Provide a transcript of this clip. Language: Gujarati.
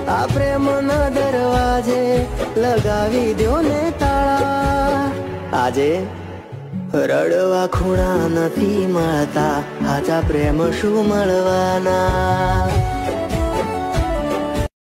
આ પ્રેમના દરવાજે લગાવી દ્યો ને તાળા। આજે રડવા ખૂણા નથી મળતા, હાચા પ્રેમ શું મળવાના।